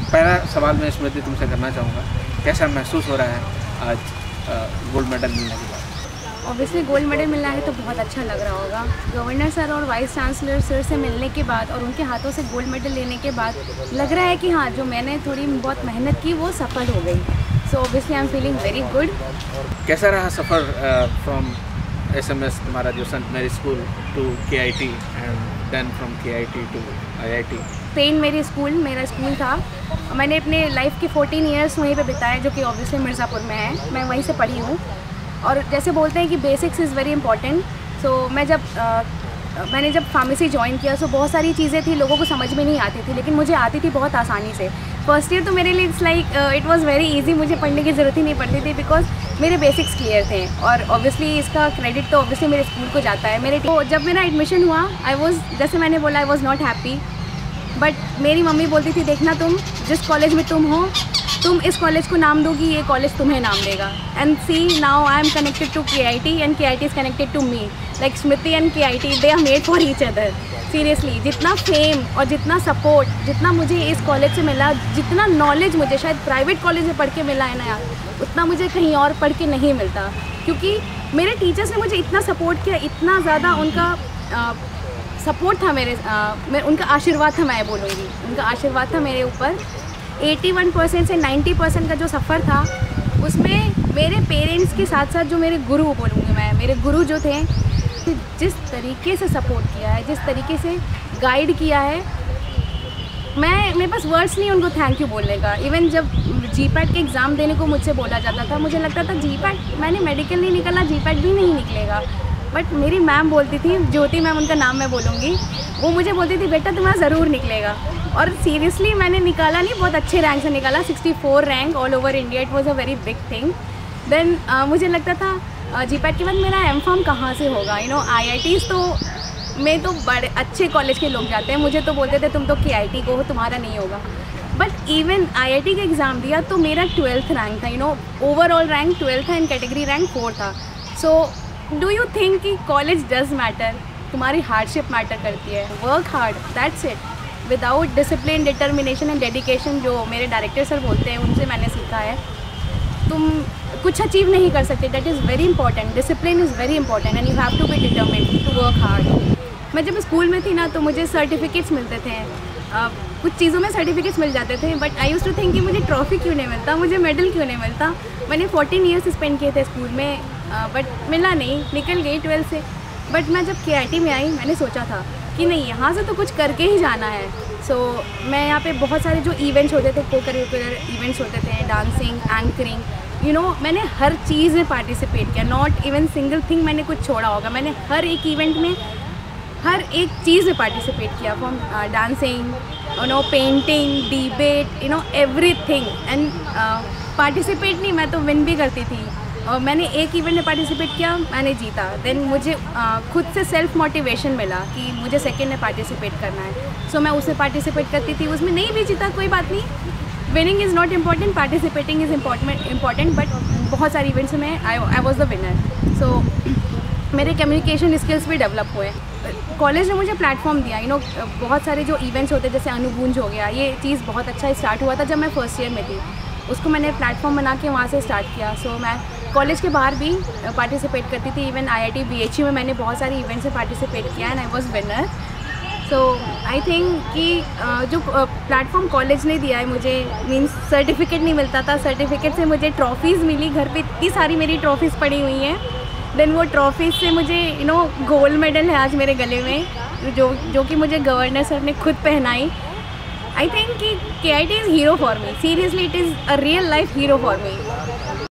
पहला सवाल मैं स्मृति तुमसे करना चाहूँगा, कैसा महसूस हो रहा है आज गोल्ड मेडल मिलने के बाद? ऑब्वियसली गोल्ड मेडल मिलना है तो बहुत अच्छा लग रहा होगा। गवर्नर सर और वाइस चांसलर सर से मिलने के बाद और उनके हाथों से गोल्ड मेडल लेने के बाद लग रहा है कि हाँ, जो मैंने थोड़ी बहुत मेहनत की वो सफल हो गई। So obviously I am feeling very good. कैसा रहा सफ़र फ्रॉम SMS तुम्हारा जो saint Mary school to KIT and then from KIT to IIT? Saint Mary school मेरा स्कूल था। मैंने अपने लाइफ के 14 ईयर्स वहीं पे बिताए, जो कि ऑब्वियसली मिर्ज़ापुर में है। मैं वहीं से पढ़ी हूँ और जैसे बोलते हैं कि basics is very important. So मैंने जब फार्मेसी ज्वाइन किया तो बहुत सारी चीज़ें थी लोगों को समझ में नहीं आती थी, लेकिन मुझे आती थी बहुत आसानी से। फर्स्ट ईयर तो मेरे लिए इट वाज वेरी इजी, मुझे पढ़ने की ज़रूरत ही नहीं पड़ती थी बिकॉज मेरे बेसिक्स क्लियर थे। और ऑब्वियसली इसका क्रेडिट तो ऑब्वियसली मेरे स्कूल को जाता है। जब मेरा एडमिशन हुआ जैसे मैंने बोला, I was not happy. But मेरी मम्मी बोलती थी, देखना तुम जिस कॉलेज में तुम हो, तुम इस कॉलेज को नाम दोगी, ये कॉलेज तुम्हें नाम देगा। And see now I am connected to KIT and KIT is connected to me. Like Smriti and KIT, they are made for each other. Seriously, जितना फेम और जितना सपोर्ट जितना मुझे इस कॉलेज से मिला, जितना नॉलेज मुझे शायद प्राइवेट कॉलेज में पढ़ के मिला है ना यार, उतना मुझे कहीं और पढ़ के नहीं मिलता। क्योंकि मेरे टीचर्स ने मुझे इतना सपोर्ट किया, इतना ज़्यादा उनका सपोर्ट था उनका आशीर्वाद था, मैं बोलूँगी उनका आशीर्वाद था मेरे ऊपर। 81% से 90% का जो सफ़र था उसमें मेरे पेरेंट्स के साथ साथ जो मेरे गुरु, बोलूँगी मैं, मेरे गुरु जो थे, जिस तरीके से सपोर्ट किया है, जिस तरीके से गाइड किया है, मेरे पास वर्ड्स नहीं उनको थैंक यू बोलने का। इवन जब GPAT के एग्ज़ाम देने को मुझसे बोला जाता था, मुझे लगता था GPAT, मैंने मेडिकल नहीं निकला, GPAT भी नहीं निकलेगा। बट मेरी मैम बोलती थी, ज्योति मैम उनका नाम मैं बोलूँगी, वो मुझे बोलती थी, बेटा तुम्हारा ज़रूर निकलेगा। और सीरियसली मैंने निकाला नहीं, बहुत अच्छे रैंक से निकाला, 64 rank all over India. It was a very big thing. Then मुझे लगता था GPAT के बाद मेरा M.Pharm कहाँ से होगा। IITs में तो बड़े अच्छे कॉलेज के लोग जाते हैं, मुझे तो बोलते थे तुम तो KIT को हो, तुम्हारा नहीं होगा। बट इवन IIT का एग्ज़ाम दिया तो मेरा 12th रैंक था। ओवरऑल रैंक 12th था एंड कैटेगरी रैंक 4 था। सो डू यू थिंक कि कॉलेज डज मैटर? तुम्हारी हार्डशिप मैटर करती है। Work hard, that's it. Without discipline, determination and dedication, जो मेरे डायरेक्टर सर बोलते हैं, उनसे मैंने सीखा है, तुम कुछ अचीव नहीं कर सकते। That is very important. Discipline is very important and you have to be determined to work hard. मैं जब स्कूल में थी ना तो मुझे सर्टिफिकेट्स मिलते थे, कुछ चीज़ों में सर्टिफिकेट्स मिल जाते थे, but I used to think कि मुझे ट्रॉफी क्यों नहीं मिलता, मुझे मेडल क्यों नहीं मिलता। मैंने 14 ईयर्स स्पेंड किए थे स्कूल में, बट मिला नहीं, निकल गई 12 से। बट मैं जब KIT में आई, मैंने सोचा था कि नहीं, यहाँ से तो कुछ करके ही जाना है। सो मैं यहाँ पे बहुत सारे जो इवेंट्स होते थे, को करिकुलर इवेंट्स होते थे, डांसिंग, एंकरिंग, मैंने हर चीज़ में पार्टिसिपेट किया। नॉट इवन सिंगल थिंग मैंने कुछ छोड़ा होगा। मैंने हर एक इवेंट में, हर एक चीज़ में पार्टिसिपेट किया, from dancing, painting, debate, everything. And participate नहीं, मैं तो विन भी करती थी। और मैंने एक इवेंट में पार्टिसिपेट किया, मैंने जीता। देन मुझे खुद से सेल्फ मोटिवेशन मिला कि मुझे सेकंड में पार्टिसिपेट करना है। सो मैं उसमें पार्टिसिपेट करती थी, उसमें नहीं भी जीता कोई बात नहीं। Winning is not important, participating is important. But बहुत सारी इवेंट्स में I was the winner. So मेरे कम्युनिकेशन स्किल्स भी डेवलप हुए। कॉलेज ने मुझे प्लेटफॉर्म दिया। बहुत सारे जो इवेंट्स होते हैं, जैसे अनुगूंज हो गया, ये चीज़ बहुत अच्छा स्टार्ट हुआ था जब मैं फर्स्ट ईयर में थी। उसको मैंने प्लेटफॉर्म बना के वहाँ से स्टार्ट किया। सो मैं कॉलेज के बाहर भी पार्टिसिपेट करती थी। इवन IIT BHU में मैंने बहुत सारी इवेंट्स में पार्टिसिपेट किया and I was winner. So I think कि जो प्लेटफॉर्म कॉलेज ने दिया है मुझे, मीन्स सर्टिफिकेट नहीं मिलता था, सर्टिफिकेट से मुझे ट्रॉफ़ीज़ मिली। घर पे इतनी सारी मेरी ट्रॉफ़ीज़ पड़ी हुई हैं। देन वो ट्रॉफ़ीज़ से मुझे गोल्ड मेडल है आज मेरे गले में, जो कि मुझे गवर्नर सर ने खुद पहनाई। I think KIT is hero for me. Seriously, it is a real life hero for me.